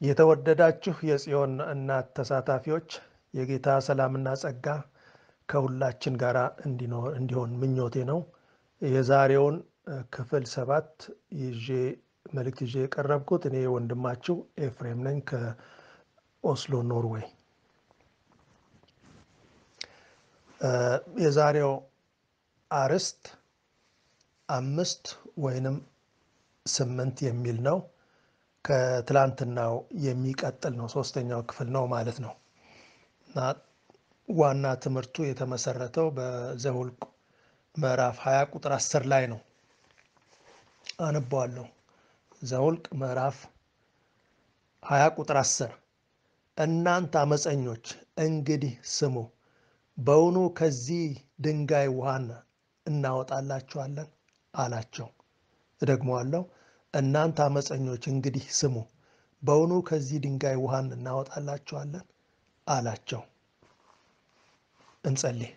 የተወደዳችሁ የጽዮን እናት ተሳታፊዎች የጌታ ሰላምና ጸጋ ከሁላችን ጋር እንዲሆን ምኞቴ ነው። የዛሬውን ክፍል 7 መልእክት ይዤ የቀረብኩት እኔ ወንድማችሁ ኤፍሬም ነኝ ከኦስሎ ኖርዌይ። የዛሬው አርዕስት 5 ወይንም 8 የሚል ነው። ከትላንትናው የሚቀጥል ነው። ሶስተኛው ክፍል ነው ማለት ነው። እና ዋና ትምህርቱ የተመሰረተው በዘኍልቍ ምዕራፍ 20 ቁጥር 10 ላይ ነው። አነባዋለሁ። ዘኍልቍ ምዕራፍ 20 ቁጥር 10 እናንተ አመፀኞች እንግዲህ ስሙ፣ በውኑ ከዚህ ድንጋይ ውሃን እናወጣላችኋለን አላቸው። እደግመዋለሁ። እናንተ አመፀኞች እንግዲህ ስሙ፣ በውኑ ከዚህ ድንጋይ ውሃን እናወጣላችኋለን አላቸው። እንጸልይ።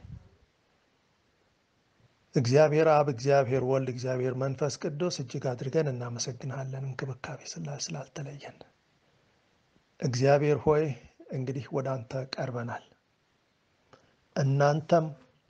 እግዚአብሔር አብ፣ እግዚአብሔር ወልድ፣ እግዚአብሔር መንፈስ ቅዱስ እጅግ አድርገን እናመሰግናለን፣ እንክብካቤ ስላልተለየን። እግዚአብሔር ሆይ እንግዲህ ወደ አንተ ቀርበናል። እናንተም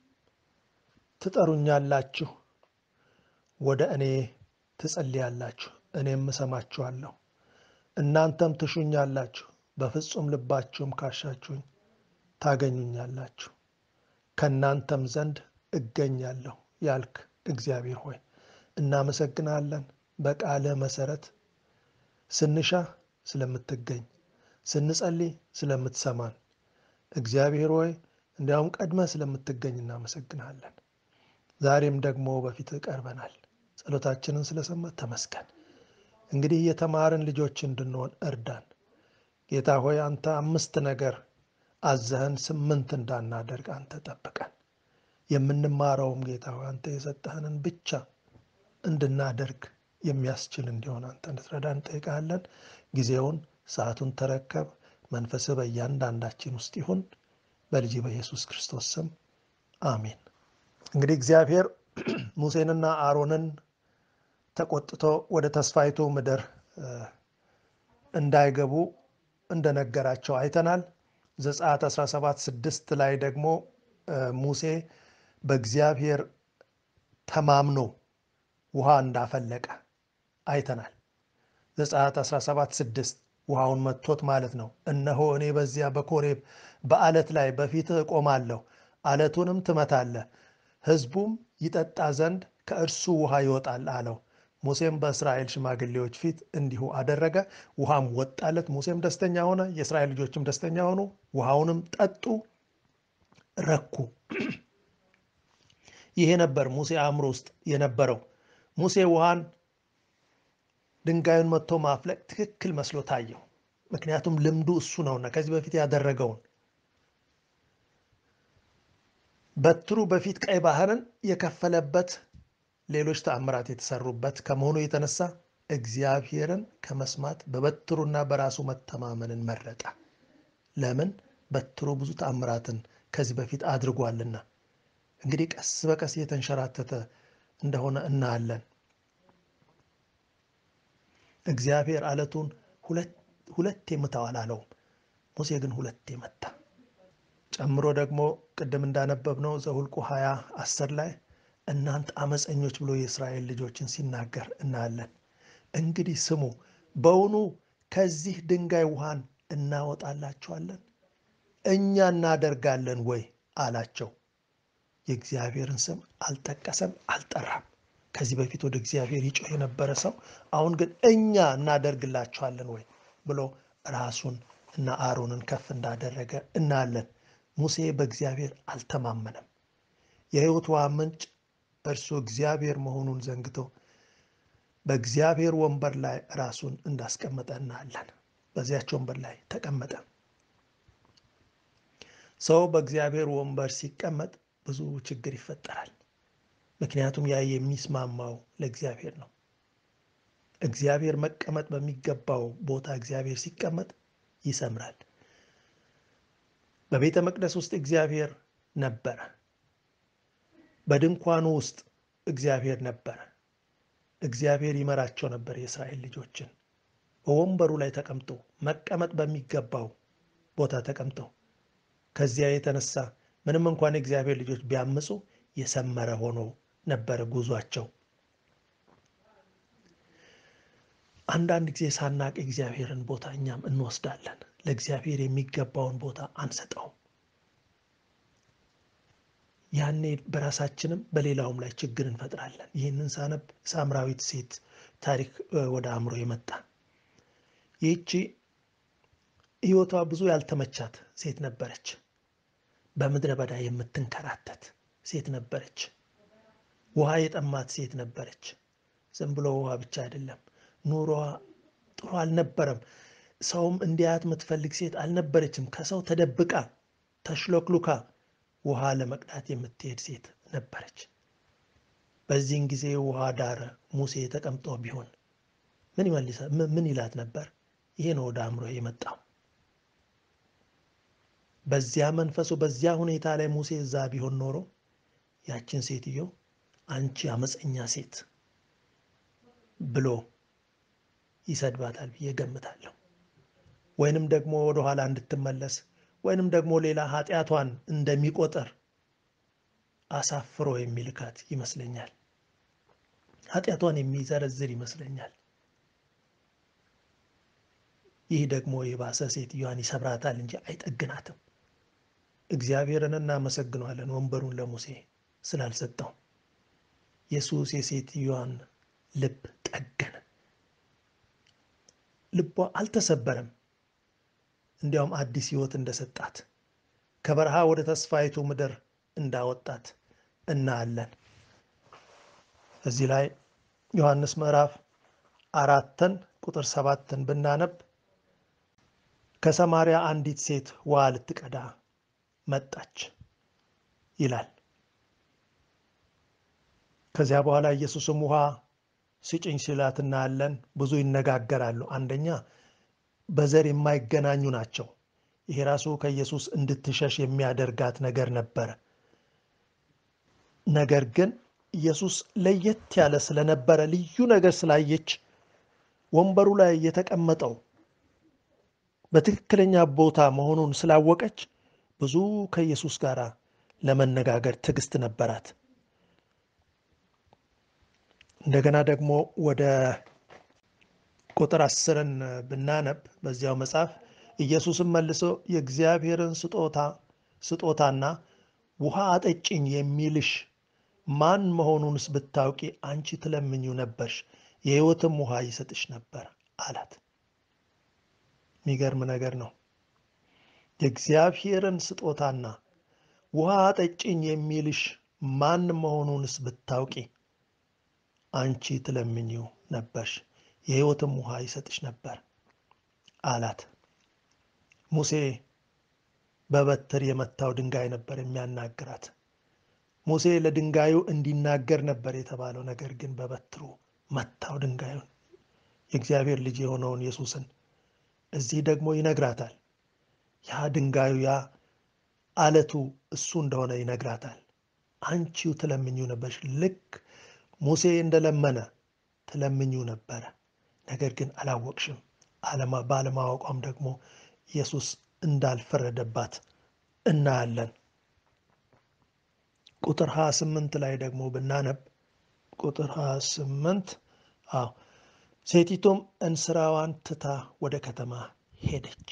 ትጠሩኛላችሁ፣ ወደ እኔ ትጸልያላችሁ፣ እኔም እሰማችኋለሁ። እናንተም ትሹኛላችሁ፣ በፍጹም ልባችሁም ካሻችሁኝ ታገኙኛላችሁ፣ ከእናንተም ዘንድ እገኛለሁ ያልክ እግዚአብሔር ሆይ እናመሰግናለን። በቃልህ መሰረት ስንሻ ስለምትገኝ፣ ስንጸልይ ስለምትሰማን፣ እግዚአብሔር ሆይ እንዲያውም ቀድመህ ስለምትገኝ እናመሰግናለን። ዛሬም ደግሞ በፊትህ ቀርበናል። ጸሎታችንን ስለሰማህ ተመስገን። እንግዲህ የተማርን ልጆች እንድንሆን እርዳን። ጌታ ሆይ አንተ 5 ነገር አዘህን 8 እንዳናደርግ አንተ ጠብቀን። የምንማረውም ጌታ ሆይ አንተ የሰጠህንን ብቻ እንድናደርግ የሚያስችል እንዲሆን አንተ እንድትረዳን እንጠይቃለን። ጊዜውን ሰዓቱን ተረከብ። መንፈስህ በእያንዳንዳችን ውስጥ ይሁን። በልጅ በኢየሱስ ክርስቶስ ስም አሜን። እንግዲህ እግዚአብሔር ሙሴንና አሮንን ተቆጥቶ ወደ ተስፋይቱ ምድር እንዳይገቡ እንደነገራቸው አይተናል። ዘጸአት 17:6 ላይ ደግሞ ሙሴ በእግዚአብሔር ተማምኖ ውሃ እንዳፈለቀ አይተናል። ዘጸአት 17:6 ውሃውን መጥቶት ማለት ነው። እነሆ እኔ በዚያ በኮሬብ በአለት ላይ በፊትህ እቆማለሁ፣ አለቱንም ትመታለህ፣ ሕዝቡም ይጠጣ ዘንድ ከእርሱ ውሃ ይወጣል አለው። ሙሴም በእስራኤል ሽማግሌዎች ፊት እንዲሁ አደረገ። ውሃም ወጣለት። ሙሴም ደስተኛ ሆነ፣ የእስራኤል ልጆችም ደስተኛ ሆኑ። ውሃውንም ጠጡ፣ ረኩ። ይሄ ነበር ሙሴ አእምሮ ውስጥ የነበረው። ሙሴ ውሃን ድንጋዩን መጥቶ ማፍለቅ ትክክል መስሎ ታየው። ምክንያቱም ልምዱ እሱ ነውና ከዚህ በፊት ያደረገውን። በትሩ በፊት ቀይ ባህርን የከፈለበት ሌሎች ተአምራት የተሰሩበት ከመሆኑ የተነሳ እግዚአብሔርን ከመስማት በበትሩና በራሱ መተማመንን መረጠ። ለምን? በትሩ ብዙ ተአምራትን ከዚህ በፊት አድርጓልና። እንግዲህ ቀስ በቀስ እየተንሸራተተ እንደሆነ እናያለን። እግዚአብሔር አለቱን ሁለቴ ምታው አላለውም። ሙሴ ግን ሁለቴ መታ። ጨምሮ ደግሞ ቅድም እንዳነበብነው ዘኍልቍ 20:10 ላይ እናንተ አመፀኞች ብሎ የእስራኤል ልጆችን ሲናገር እናያለን። እንግዲህ ስሙ፣ በውኑ ከዚህ ድንጋይ ውሃን እናወጣላችኋለን እኛ እናደርጋለን ወይ አላቸው። የእግዚአብሔርን ስም አልጠቀሰም፣ አልጠራም። ከዚህ በፊት ወደ እግዚአብሔር ይጮህ የነበረ ሰው አሁን ግን እኛ እናደርግላችኋለን ወይ ብሎ ራሱን እና አሮንን ከፍ እንዳደረገ እናያለን። ሙሴ በእግዚአብሔር አልተማመነም። የሕይወት ውሃ ምንጭ እርሱ እግዚአብሔር መሆኑን ዘንግቶ በእግዚአብሔር ወንበር ላይ ራሱን እንዳስቀመጠ እናያለን። በዚያች ወንበር ላይ ተቀመጠ። ሰው በእግዚአብሔር ወንበር ሲቀመጥ ብዙ ችግር ይፈጠራል። ምክንያቱም ያ የሚስማማው ለእግዚአብሔር ነው። እግዚአብሔር መቀመጥ በሚገባው ቦታ እግዚአብሔር ሲቀመጥ ይሰምራል። በቤተ መቅደስ ውስጥ እግዚአብሔር ነበረ። በድንኳኑ ውስጥ እግዚአብሔር ነበረ። እግዚአብሔር ይመራቸው ነበር የእስራኤል ልጆችን በወንበሩ ላይ ተቀምጦ መቀመጥ በሚገባው ቦታ ተቀምጦ ከዚያ የተነሳ ምንም እንኳን የእግዚአብሔር ልጆች ቢያምፁ የሰመረ ሆኖ ነበረ ጉዟቸው። አንዳንድ ጊዜ ሳናቅ የእግዚአብሔርን ቦታ እኛም እንወስዳለን። ለእግዚአብሔር የሚገባውን ቦታ አንሰጠውም። ያኔ በራሳችንም በሌላውም ላይ ችግር እንፈጥራለን። ይህንን ሳነብ ሳምራዊት ሴት ታሪክ ወደ አእምሮ የመጣ ይህቺ ሕይወቷ ብዙ ያልተመቻት ሴት ነበረች። በምድረ በዳ የምትንከራተት ሴት ነበረች። ውሃ የጠማት ሴት ነበረች። ዝም ብሎ ውሃ ብቻ አይደለም፣ ኑሮዋ ጥሩ አልነበረም። ሰውም እንዲያት የምትፈልግ ሴት አልነበረችም። ከሰው ተደብቃ ተሽሎክሉካ ውሃ ለመቅዳት የምትሄድ ሴት ነበረች። በዚህን ጊዜ ውሃ ዳር ሙሴ ተቀምጦ ቢሆን ምን ይላት ነበር? ይሄ ነው ወደ አእምሮ የመጣው። በዚያ መንፈሱ በዚያ ሁኔታ ላይ ሙሴ እዛ ቢሆን ኖሮ ያችን ሴትዮ አንቺ አመፀኛ ሴት ብሎ ይሰድባታል ብዬ ገምታለሁ። ወይንም ደግሞ ወደኋላ እንድትመለስ ወይንም ደግሞ ሌላ ኃጢአቷን እንደሚቆጠር አሳፍሮ የሚልካት ይመስለኛል። ኃጢአቷን የሚዘረዝር ይመስለኛል። ይህ ደግሞ የባሰ ሴትዮዋን ይሰብራታል እንጂ አይጠግናትም። እግዚአብሔርን እናመሰግነዋለን ወንበሩን ለሙሴ ስላልሰጠው። ኢየሱስ የሴትዮዋን ልብ ጠገነ። ልቧ አልተሰበረም። እንዲያውም አዲስ ሕይወት እንደሰጣት ከበረሃ ወደ ተስፋይቱ ምድር እንዳወጣት እናያለን። እዚህ ላይ ዮሐንስ ምዕራፍ 4 ቁጥር 7 ብናነብ ከሰማርያ አንዲት ሴት ውሃ ልትቀዳ መጣች ይላል። ከዚያ በኋላ ኢየሱስም ውሃ ስጭኝ ሲላት እናያለን። ብዙ ይነጋገራሉ። አንደኛ በዘር የማይገናኙ ናቸው። ይሄ ራሱ ከኢየሱስ እንድትሸሽ የሚያደርጋት ነገር ነበረ። ነገር ግን ኢየሱስ ለየት ያለ ስለነበረ ልዩ ነገር ስላየች ወንበሩ ላይ የተቀመጠው በትክክለኛ ቦታ መሆኑን ስላወቀች ብዙ ከኢየሱስ ጋር ለመነጋገር ትዕግስት ነበራት። እንደገና ደግሞ ወደ ቁጥር 10 ብናነብ በዚያው መጽሐፍ ኢየሱስም መልሶ የእግዚአብሔርን ስጦታና ውሃ አጠጭኝ የሚልሽ ማን መሆኑንስ ብታውቂ አንቺ ትለምኚው ነበርሽ፣ የሕይወትም ውሃ ይሰጥሽ ነበር አላት። የሚገርም ነገር ነው። የእግዚአብሔርን ስጦታና ውሃ አጠጭኝ የሚልሽ ማን መሆኑንስ ብታውቂ አንቺ ትለምኚው ነበርሽ፣ የሕይወትም ውሃ ይሰጥሽ ነበር አላት። ሙሴ በበትር የመታው ድንጋይ ነበር የሚያናግራት። ሙሴ ለድንጋዩ እንዲናገር ነበር የተባለው። ነገር ግን በበትሩ መታው ድንጋዩን፣ የእግዚአብሔር ልጅ የሆነውን ኢየሱስን። እዚህ ደግሞ ይነግራታል። ያ ድንጋዩ ያ አለቱ እሱ እንደሆነ ይነግራታል። አንቺው ትለምኚው ነበርሽ። ልክ ሙሴ እንደለመነ ትለምኚው ነበረ፣ ነገር ግን አላወቅሽም። ባለማወቋም ደግሞ ኢየሱስ እንዳልፈረደባት እናያለን። ቁጥር 28 ላይ ደግሞ ብናነብ ቁጥር 28 ሴቲቱም እንስራዋን ትታ ወደ ከተማ ሄደች፣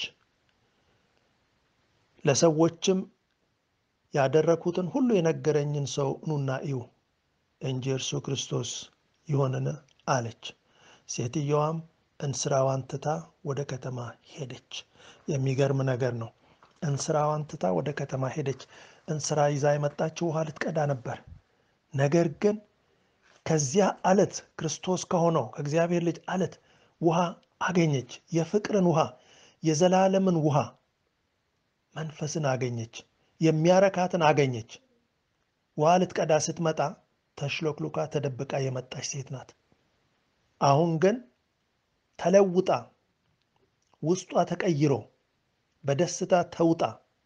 ለሰዎችም ያደረኩትን ሁሉ የነገረኝን ሰው ኑና እዩ እንጂ እርሱ ክርስቶስ ይሆንን አለች። ሴትየዋም እንስራዋን ትታ ወደ ከተማ ሄደች። የሚገርም ነገር ነው። እንስራዋን ትታ ወደ ከተማ ሄደች። እንስራ ይዛ የመጣችው ውሃ ልትቀዳ ነበር። ነገር ግን ከዚያ አለት ክርስቶስ ከሆነው ከእግዚአብሔር ልጅ አለት ውሃ አገኘች። የፍቅርን ውሃ፣ የዘላለምን ውሃ፣ መንፈስን አገኘች። የሚያረካትን አገኘች። ውሃ ልትቀዳ ስትመጣ ተሽሎክሉካ ተደብቃ የመጣች ሴት ናት። አሁን ግን ተለውጣ ውስጧ ተቀይሮ በደስታ ተውጣ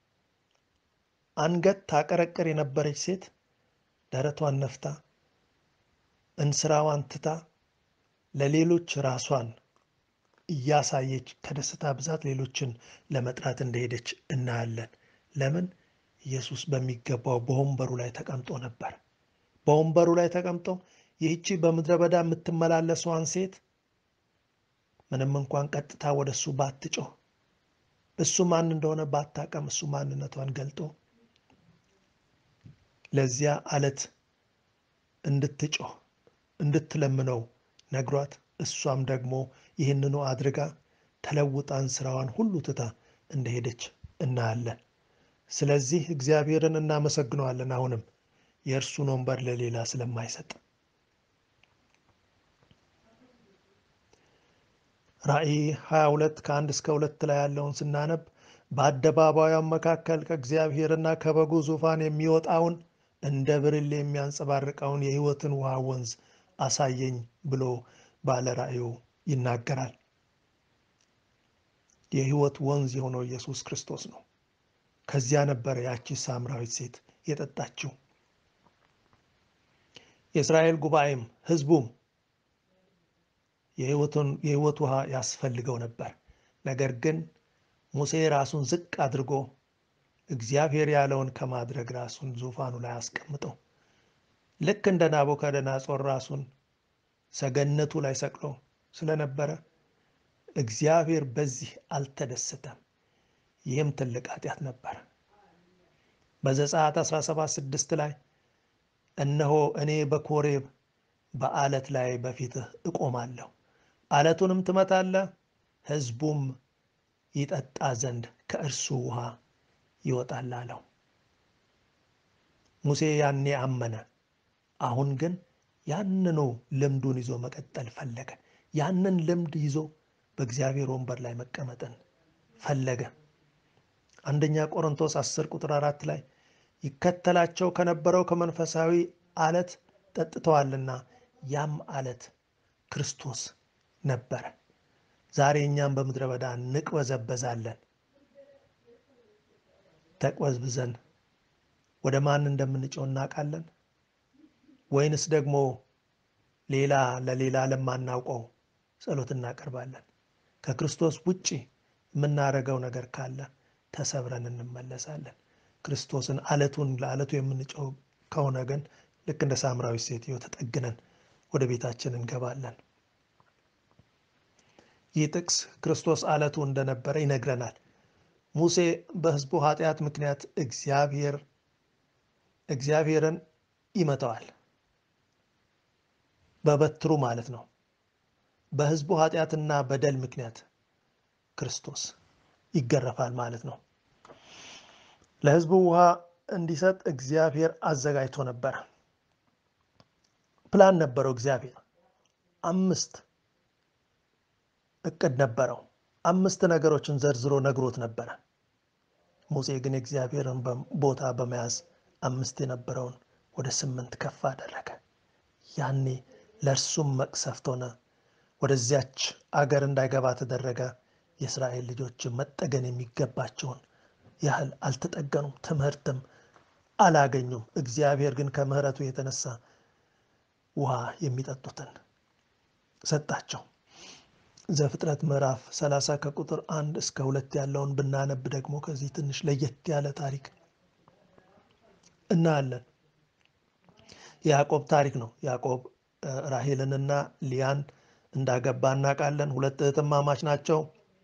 አንገት ታቀረቅር የነበረች ሴት ደረቷን ነፍታ እንስራዋን ትታ ለሌሎች ራሷን እያሳየች ከደስታ ብዛት ሌሎችን ለመጥራት እንደሄደች እናያለን። ለምን? ኢየሱስ በሚገባው በወንበሩ ላይ ተቀምጦ ነበር። በወንበሩ ላይ ተቀምጦ ይህቺ በምድረ በዳ የምትመላለሰዋን ሴት ምንም እንኳን ቀጥታ ወደ እሱ ባትጮህ፣ እሱ ማን እንደሆነ ባታቀም፣ እሱ ማንነቷን ገልጦ ለዚያ አለት እንድትጮህ እንድትለምነው ነግሯት፣ እሷም ደግሞ ይህንኑ አድርጋ ተለውጣን ስራዋን ሁሉ ትታ እንደሄደች እናያለን። ስለዚህ እግዚአብሔርን እናመሰግነዋለን። አሁንም የእርሱን ወንበር ለሌላ ስለማይሰጥ። ራእይ 22 ከ1 እስከ 2 ላይ ያለውን ስናነብ በአደባባዩም መካከል ከእግዚአብሔርና ከበጉ ዙፋን የሚወጣውን እንደ ብርሌ የሚያንጸባርቀውን የሕይወትን ውሃ ወንዝ አሳየኝ ብሎ ባለ ራእዩ ይናገራል። የሕይወት ወንዝ የሆነው ኢየሱስ ክርስቶስ ነው። ከዚያ ነበረ ያቺ ሳምራዊት ሴት የጠጣችው። የእስራኤል ጉባኤም ሕዝቡም የሕይወት ውሃ ያስፈልገው ነበር። ነገር ግን ሙሴ ራሱን ዝቅ አድርጎ እግዚአብሔር ያለውን ከማድረግ ራሱን ዙፋኑ ላይ አስቀምጦ ልክ እንደ ናቡከደነፆር ራሱን ሰገነቱ ላይ ሰቅሎ ስለነበረ እግዚአብሔር በዚህ አልተደሰተም። ይህም ትልቅ ኃጢአት ነበር። በዘጸአት 17:6 ላይ እነሆ እኔ በኮሬብ በዓለት ላይ በፊትህ እቆማለሁ፣ ዓለቱንም ትመታለህ፣ ሕዝቡም ይጠጣ ዘንድ ከእርሱ ውሃ ይወጣል አለው። ሙሴ ያኔ አመነ። አሁን ግን ያንኑ ልምዱን ይዞ መቀጠል ፈለገ። ያንን ልምድ ይዞ በእግዚአብሔር ወንበር ላይ መቀመጥን ፈለገ። አንደኛ ቆሮንቶስ 10:4 ላይ ይከተላቸው ከነበረው ከመንፈሳዊ ዓለት ጠጥተዋልና ያም ዓለት ክርስቶስ ነበረ። ዛሬ እኛም በምድረ በዳ እንቅበዘበዛለን። ተቅበዝብዘን ወደ ማን እንደምንጮህ እናውቃለን? ወይንስ ደግሞ ለሌላ ለማናውቀው ጸሎት እናቀርባለን? ከክርስቶስ ውጪ የምናደርገው ነገር ካለ ተሰብረን እንመለሳለን። ክርስቶስን ለዓለቱ የምንጮህ ከሆነ ግን ልክ እንደ ሳምራዊ ሴትዮ ተጠግነን ወደ ቤታችን እንገባለን። ይህ ጥቅስ ክርስቶስ ዓለቱ እንደነበረ ይነግረናል። ሙሴ በሕዝቡ ኃጢአት ምክንያት እግዚአብሔርን ይመታዋል፣ በበትሩ ማለት ነው። በሕዝቡ ኃጢአትና በደል ምክንያት ክርስቶስ ይገረፋል ማለት ነው። ለሕዝቡ ውሃ እንዲሰጥ እግዚአብሔር አዘጋጅቶ ነበር። ፕላን ነበረው። እግዚአብሔር 5 እቅድ ነበረው። 5 ነገሮችን ዘርዝሮ ነግሮት ነበረ። ሙሴ ግን የእግዚአብሔርን ቦታ በመያዝ 5 የነበረውን ወደ 8 ከፍ አደረገ። ያኔ ለእርሱም መቅሰፍት ሆነ። ወደዚያች አገር እንዳይገባ ተደረገ። የእስራኤል ልጆች መጠገን የሚገባቸውን ያህል አልተጠገኑም፣ ትምህርትም አላገኙም። እግዚአብሔር ግን ከምሕረቱ የተነሳ ውሃ የሚጠጡትን ሰጣቸው። ዘፍጥረት ምዕራፍ 30 ከቁጥር 1 እስከ 2 ያለውን ብናነብ ደግሞ ከዚህ ትንሽ ለየት ያለ ታሪክ እናያለን። የያዕቆብ ታሪክ ነው። ያዕቆብ ራሔልንና ሊያን እንዳገባ እናውቃለን። 2 እህትማማች ናቸው።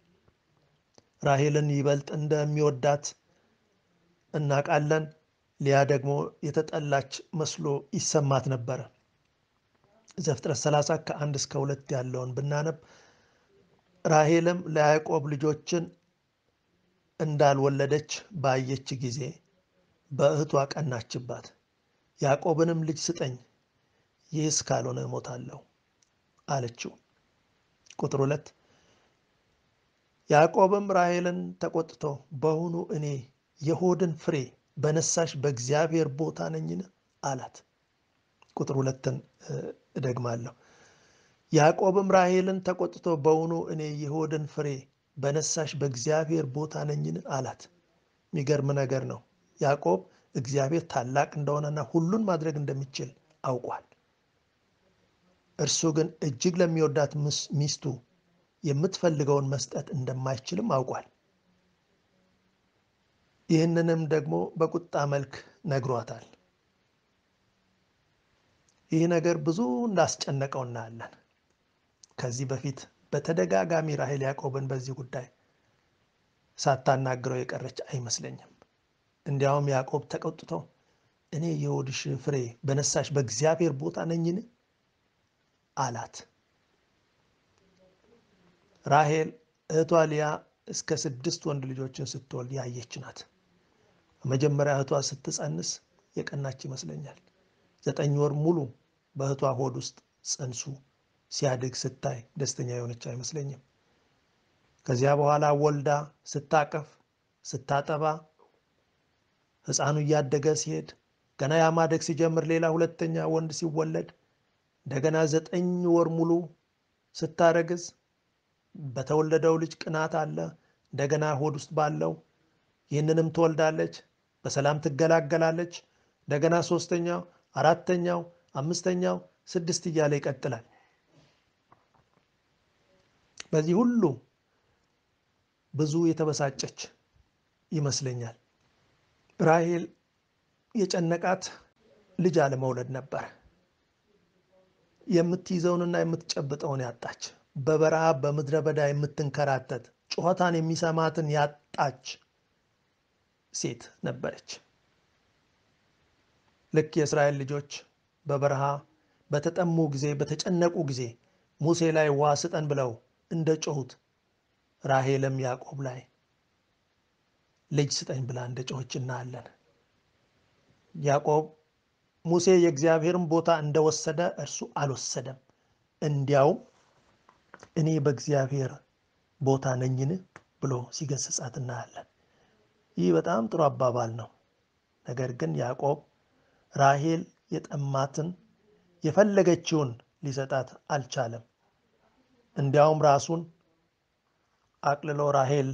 ራሔልን ይበልጥ እንደሚወዳት እናውቃለን። ሊያ ደግሞ የተጠላች መስሎ ይሰማት ነበረ። ዘፍጥረት 30 ከ1 እስከ 2 ያለውን ብናነብ ራሔልም ለያዕቆብ ልጆችን እንዳልወለደች ባየች ጊዜ በእህቷ ቀናችባት። ያዕቆብንም ልጅ ስጠኝ፣ ይህስ ካልሆነ እሞታለሁ አለችው። ቁጥር 2 ያዕቆብም ራሔልን ተቆጥቶ በውኑ እኔ የሆድን ፍሬ በነሳሽ በእግዚአብሔር ቦታ ነኝን አላት። ቁጥር 2ን እደግማለሁ። ያዕቆብም ራሔልን ተቆጥቶ በውኑ እኔ የሆድን ፍሬ በነሳሽ በእግዚአብሔር ቦታ ነኝን አላት። የሚገርም ነገር ነው። ያዕቆብ እግዚአብሔር ታላቅ እንደሆነና ሁሉን ማድረግ እንደሚችል አውቋል። እርሱ ግን እጅግ ለሚወዳት ሚስቱ የምትፈልገውን መስጠት እንደማይችልም አውቋል። ይህንንም ደግሞ በቁጣ መልክ ነግሯታል። ይህ ነገር ብዙ እንዳስጨነቀው እናያለን። ከዚህ በፊት በተደጋጋሚ ራሔል ያዕቆብን በዚህ ጉዳይ ሳታናግረው የቀረች አይመስለኝም። እንዲያውም ያዕቆብ ተቆጥቶ እኔ የሆድሽ ፍሬ በነሳሽ በእግዚአብሔር ቦታ ነኝን አላት። ራሔል እህቷ ሊያ እስከ 6 ወንድ ልጆችን ስትወልድ ያየች ናት። መጀመሪያ እህቷ ስትጸንስ የቀናች ይመስለኛል። 9 ወር ሙሉ በእህቷ ሆድ ውስጥ ጽንሱ ሲያድግ ስታይ ደስተኛ የሆነች አይመስለኝም። ከዚያ በኋላ ወልዳ ስታቀፍ ስታጠባ ሕፃኑ እያደገ ሲሄድ ገና ያማደግ ሲጀምር ሌላ ሁለተኛ ወንድ ሲወለድ እንደገና 9 ወር ሙሉ ስታረግዝ በተወለደው ልጅ ቅናት አለ። እንደገና ሆድ ውስጥ ባለው ይህንንም ትወልዳለች፣ በሰላም ትገላገላለች። እንደገና 3ኛው፣ 4ኛው፣ 5ኛው፣ 6 እያለ ይቀጥላል። በዚህ ሁሉ ብዙ የተበሳጨች ይመስለኛል። ራሔል የጨነቃት ልጅ አለመውለድ ነበር። የምትይዘውንና የምትጨብጠውን ያጣች፣ በበረሃ በምድረ በዳ የምትንከራተት፣ ጩኸታን የሚሰማትን ያጣች ሴት ነበረች። ልክ የእስራኤል ልጆች በበረሃ በተጠሙ ጊዜ በተጨነቁ ጊዜ ሙሴ ላይ ውሃ ስጠን ብለው እንደ ጮሁት ራሔልም ያዕቆብ ላይ ልጅ ስጠኝ ብላ እንደ ጮኸች እናያለን። ያዕቆብ ሙሴ የእግዚአብሔርን ቦታ እንደወሰደ እርሱ አልወሰደም። እንዲያውም እኔ በእግዚአብሔር ቦታ ነኝን ብሎ ሲገስጻት እናያለን። ይህ በጣም ጥሩ አባባል ነው። ነገር ግን ያዕቆብ ራሔል የጠማትን የፈለገችውን ሊሰጣት አልቻለም። እንዲያውም ራሱን አቅልሎ ራሔል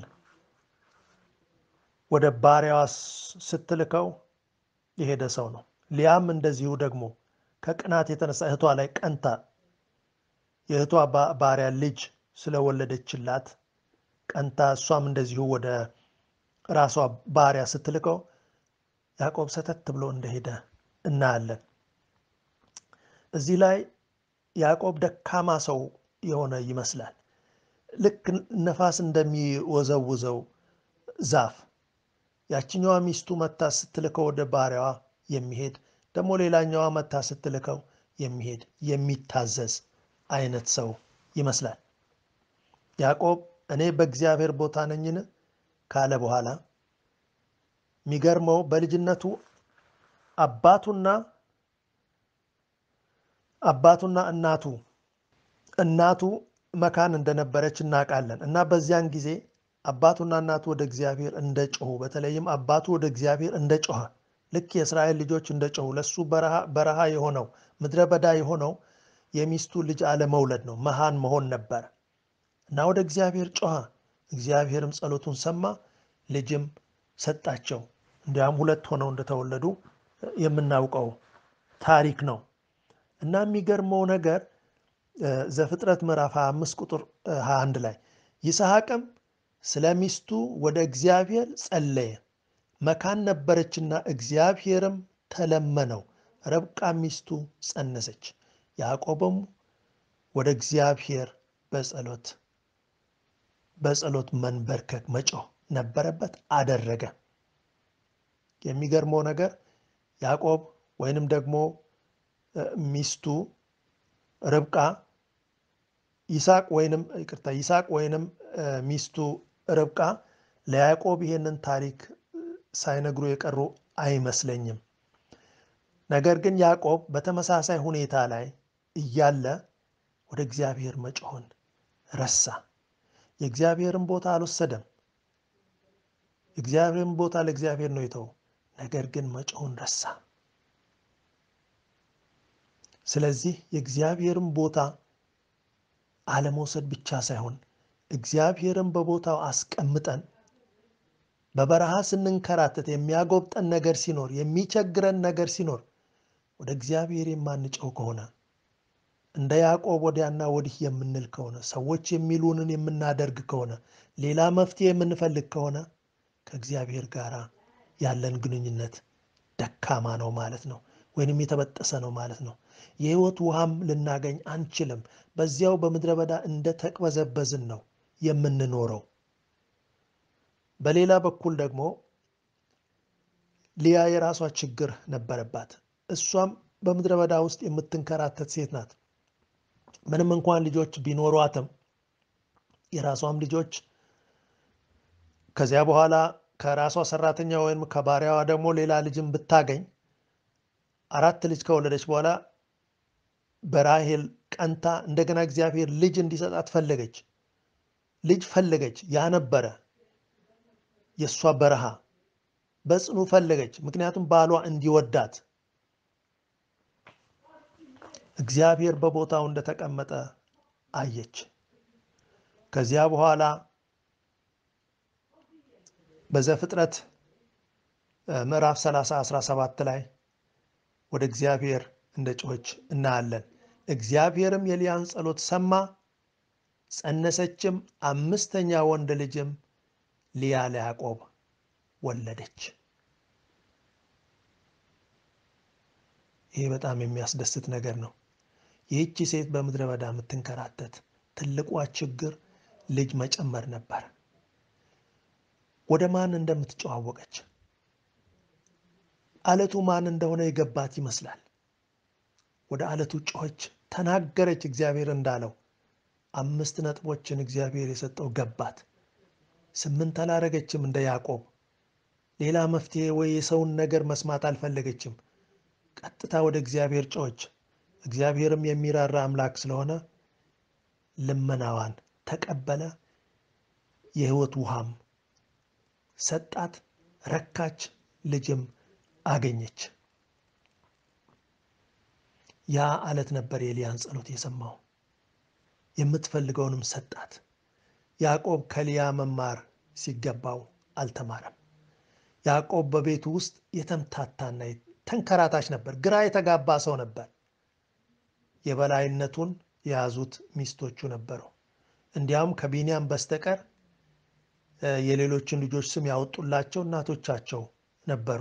ወደ ባሪያዋ ስትልከው የሄደ ሰው ነው። ሊያም እንደዚሁ ደግሞ ከቅናት የተነሳ እህቷ ላይ ቀንታ የእህቷ ባሪያ ልጅ ስለወለደችላት ቀንታ እሷም እንደዚሁ ወደ ራሷ ባሪያ ስትልከው ያዕቆብ ሰተት ብሎ እንደሄደ እናያለን። እዚህ ላይ ያዕቆብ ደካማ ሰው የሆነ ይመስላል። ልክ ነፋስ እንደሚወዘውዘው ዛፍ ያችኛዋ ሚስቱ መታ ስትልከው ወደ ባሪያዋ የሚሄድ ደግሞ ሌላኛዋ መታ ስትልከው የሚሄድ የሚታዘዝ አይነት ሰው ይመስላል። ያዕቆብ እኔ በእግዚአብሔር ቦታ ነኝን ካለ በኋላ የሚገርመው በልጅነቱ አባቱና እናቱ መካን እንደነበረች እናውቃለን። እና በዚያን ጊዜ አባቱና እናቱ ወደ እግዚአብሔር እንደጮሁ፣ በተለይም አባቱ ወደ እግዚአብሔር እንደጮኸ ልክ የእስራኤል ልጆች እንደጮሁ ለሱ በረሃ የሆነው ምድረ በዳ የሆነው የሚስቱ ልጅ አለመውለድ ነው፣ መሃን መሆን ነበር። እና ወደ እግዚአብሔር ጮኸ። እግዚአብሔርም ጸሎቱን ሰማ፣ ልጅም ሰጣቸው። እንዲያም 2 ሆነው እንደተወለዱ የምናውቀው ታሪክ ነው። እና የሚገርመው ነገር ዘፍጥረት ምዕራፍ 25 ቁጥር 21 ላይ ይስሐቅም ስለ ሚስቱ ወደ እግዚአብሔር ጸለየ፣ መካን ነበረችና እግዚአብሔርም ተለመነው፣ ርብቃ ሚስቱ ጸነሰች። ያዕቆብም ወደ እግዚአብሔር በጸሎት መንበርከክ መጮህ ነበረበት፣ አደረገ። የሚገርመው ነገር ያዕቆብ ወይንም ደግሞ ሚስቱ ርብቃ ይስሐቅ ወይንም ሚስቱ ርብቃ ለያዕቆብ ይሄንን ታሪክ ሳይነግሩ የቀሩ አይመስለኝም። ነገር ግን ያዕቆብ በተመሳሳይ ሁኔታ ላይ እያለ ወደ እግዚአብሔር መጮህን ረሳ። የእግዚአብሔርን ቦታ አልወሰደም። የእግዚአብሔርን ቦታ ለእግዚአብሔር ነው የተወው። ነገር ግን መጮህን ረሳ። ስለዚህ የእግዚአብሔርን ቦታ አለመውሰድ ብቻ ሳይሆን እግዚአብሔርን በቦታው አስቀምጠን በበረሃ ስንንከራተት የሚያጎብጠን ነገር ሲኖር፣ የሚቸግረን ነገር ሲኖር ወደ እግዚአብሔር የማንጮህ ከሆነ እንደ ያዕቆብ ወዲያና ወዲህ የምንል ከሆነ ሰዎች የሚሉንን የምናደርግ ከሆነ ሌላ መፍትሄ የምንፈልግ ከሆነ ከእግዚአብሔር ጋር ያለን ግንኙነት ደካማ ነው ማለት ነው፣ ወይንም የተበጠሰ ነው ማለት ነው። የሕይወት ውሃም ልናገኝ አንችልም። በዚያው በምድረ በዳ እንደ ተቅበዘበዝን ነው የምንኖረው። በሌላ በኩል ደግሞ ሊያ የራሷ ችግር ነበረባት። እሷም በምድረ በዳ ውስጥ የምትንከራተት ሴት ናት። ምንም እንኳን ልጆች ቢኖሯትም የራሷም ልጆች ከዚያ በኋላ ከራሷ ሰራተኛ ወይም ከባሪያዋ ደግሞ ሌላ ልጅም ብታገኝ 4 ልጅ ከወለደች በኋላ በራሔል ቀንታ እንደገና እግዚአብሔር ልጅ እንዲሰጣት ፈለገች። ልጅ ፈለገች። ያ ነበረ የእሷ በረሃ። በጽኑ ፈለገች፣ ምክንያቱም ባሏ እንዲወዳት። እግዚአብሔር በቦታው እንደተቀመጠ አየች። ከዚያ በኋላ በዘፍጥረት ምዕራፍ 30:17 ላይ ወደ እግዚአብሔር እንደ ጮኸች እናያለን። እግዚአብሔርም የሊያን ጸሎት ሰማ፣ ጸነሰችም፣ 5ኛ ወንድ ልጅም ሊያ ለያዕቆብ ወለደች። ይህ በጣም የሚያስደስት ነገር ነው። ይህቺ ሴት በምድረ በዳ የምትንከራተት ትልቋ ችግር ልጅ መጨመር ነበር። ወደ ማን እንደምትጨዋወቀች፣ አለቱ ማን እንደሆነ የገባት ይመስላል። ወደ አለቱ ጮኸች፣ ተናገረች። እግዚአብሔር እንዳለው 5 ነጥቦችን እግዚአብሔር የሰጠው ገባት። 8 አላረገችም። እንደ ያዕቆብ ሌላ መፍትሄ ወይ የሰውን ነገር መስማት አልፈለገችም። ቀጥታ ወደ እግዚአብሔር ጮኸች። እግዚአብሔርም የሚራራ አምላክ ስለሆነ ልመናዋን ተቀበለ። የሕይወት ውሃም ሰጣት። ረካች፣ ልጅም አገኘች። ያ አለት ነበር የሊያን ጸሎት የሰማው። የምትፈልገውንም ሰጣት። ያዕቆብ ከሊያ መማር ሲገባው አልተማረም። ያዕቆብ በቤቱ ውስጥ የተምታታና ተንከራታች ነበር። ግራ የተጋባ ሰው ነበር። የበላይነቱን የያዙት ሚስቶቹ ነበሩ። እንዲያውም ከቢንያም በስተቀር የሌሎችን ልጆች ስም ያወጡላቸው እናቶቻቸው ነበሩ።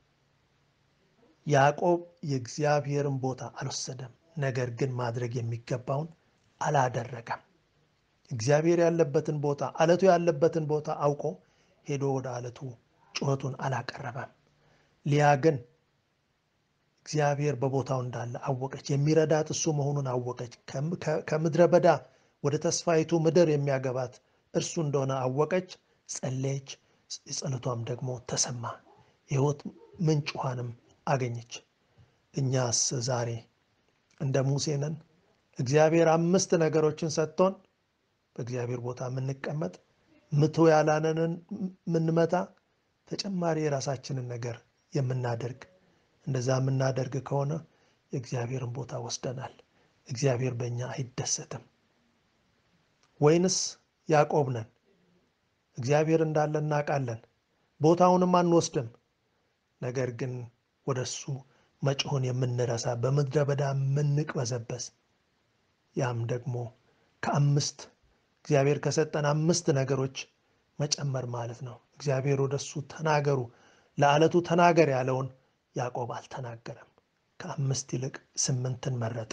ያዕቆብ የእግዚአብሔርን ቦታ አልወሰደም። ነገር ግን ማድረግ የሚገባውን አላደረገም። እግዚአብሔር ያለበትን ቦታ፣ አለቱ ያለበትን ቦታ አውቆ ሄዶ ወደ አለቱ ጩኸቱን አላቀረበም። ሊያ ግን እግዚአብሔር በቦታው እንዳለ አወቀች። የሚረዳት እሱ መሆኑን አወቀች። ከምድረ በዳ ወደ ተስፋይቱ ምድር የሚያገባት እርሱ እንደሆነ አወቀች። ጸለየች። የጸሎቷም ደግሞ ተሰማ። የሕይወት ምንጭ ውሃንም አገኘች። እኛስ ዛሬ እንደ ሙሴ ነን? እግዚአብሔር 5 ነገሮችን ሰጥቶን በእግዚአብሔር ቦታ የምንቀመጥ፣ ምቶ ያላነንን የምንመታ፣ ተጨማሪ የራሳችንን ነገር የምናደርግ፣ እንደዛ የምናደርግ ከሆነ የእግዚአብሔርን ቦታ ወስደናል። እግዚአብሔር በእኛ አይደሰትም። ወይንስ ያዕቆብ ነን? እግዚአብሔር እንዳለ እናውቃለን፣ ቦታውንም አንወስድም። ነገር ግን ወደ እሱ መጮህን የምንረሳ፣ በምድረ በዳ የምንቅበዘበዝ፣ ያም ደግሞ ከ5 እግዚአብሔር ከሰጠን 5 ነገሮች መጨመር ማለት ነው። እግዚአብሔር ወደ እሱ ተናገሩ፣ ለአለቱ ተናገር ያለውን ያዕቆብ አልተናገረም። ከ5 ይልቅ 8ን መረጠ።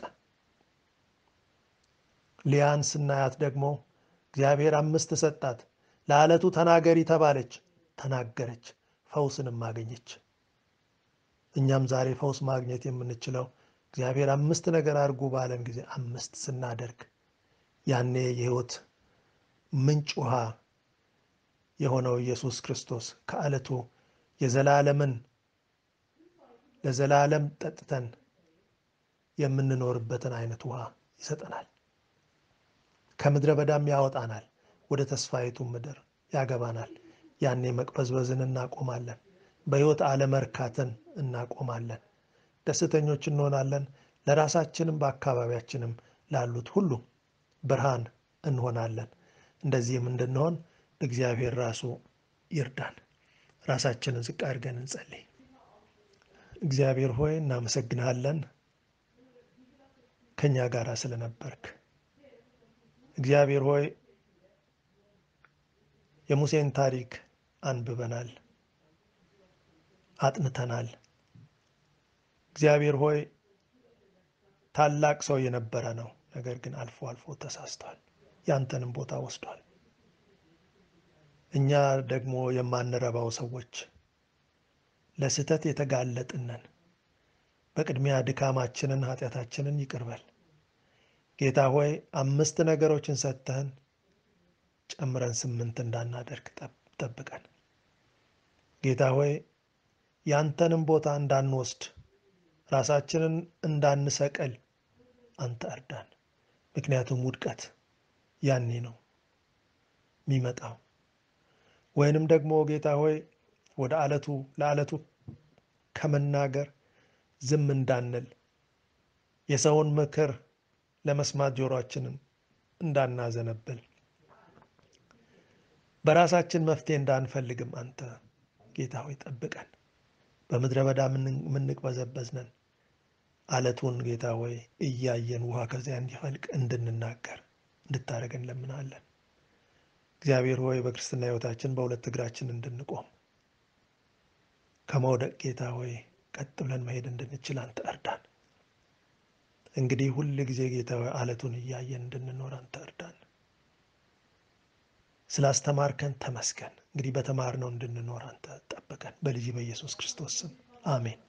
ሊያን ስናያት ደግሞ እግዚአብሔር 5 ሰጣት። ለአለቱ ተናገሪ ተባለች፣ ተናገረች፣ ፈውስንም አገኘች። እኛም ዛሬ ፈውስ ማግኘት የምንችለው እግዚአብሔር 5 ነገር አድርጉ ባለን ጊዜ 5 ስናደርግ፣ ያኔ የሕይወት ምንጭ ውሃ የሆነው ኢየሱስ ክርስቶስ ከአለቱ የዘላለምን ለዘላለም ጠጥተን የምንኖርበትን አይነት ውሃ ይሰጠናል። ከምድረ በዳም ያወጣናል፣ ወደ ተስፋይቱ ምድር ያገባናል። ያኔ መቅበዝበዝን እናቆማለን። በሕይወት አለመርካትን እናቆማለን። ደስተኞች እንሆናለን። ለራሳችንም በአካባቢያችንም ላሉት ሁሉ ብርሃን እንሆናለን። እንደዚህም እንድንሆን እግዚአብሔር ራሱ ይርዳን። ራሳችንን ዝቅ አድርገን እንጸልይ። እግዚአብሔር ሆይ እናመሰግንሃለን። ከኛ ጋር ስለነበርክ እግዚአብሔር ሆይ የሙሴን ታሪክ አንብበናል፣ አጥንተናል። እግዚአብሔር ሆይ ታላቅ ሰው የነበረ ነው። ነገር ግን አልፎ አልፎ ተሳስቷል፣ ያንተንም ቦታ ወስዷል። እኛ ደግሞ የማንረባው ሰዎች ለስህተት የተጋለጥነን፣ በቅድሚያ ድካማችንን ኃጢአታችንን ይቅርበል። ጌታ ሆይ 5 ነገሮችን ሰጥተህን ጨምረን 8 እንዳናደርግ ጠብቀን። ጌታ ሆይ ያንተንም ቦታ እንዳንወስድ ራሳችንን እንዳንሰቅል አንተ እርዳን። ምክንያቱም ውድቀት ያኔ ነው የሚመጣው። ወይንም ደግሞ ጌታ ሆይ ወደ ለዓለቱ ከመናገር ዝም እንዳንል የሰውን ምክር ለመስማት ጆሮአችንን እንዳናዘነብል በራሳችን መፍትሄ እንዳንፈልግም አንተ ጌታ ሆይ ጠብቀን። በምድረ በዳ የምንቅበዘበዝ ነን። ዓለቱን ጌታ ሆይ እያየን ውሃ ከዚያ እንዲፈልቅ እንድንናገር እንድታደርገን እንለምናለን። እግዚአብሔር ሆይ በክርስትና ሕይወታችን በሁለት እግራችን እንድንቆም ከመውደቅ ጌታ ሆይ ቀጥ ብለን መሄድ እንድንችል አንተ እርዳን። እንግዲህ ሁል ጊዜ ጌታ ሆይ ዓለቱን እያየን እንድንኖር አንተ እርዳን። ስላስተማርከን ተመስገን። እንግዲህ በተማርነው እንድንኖር አንተ ጠብቀን። በልጅ በኢየሱስ ክርስቶስ ስም አሜን።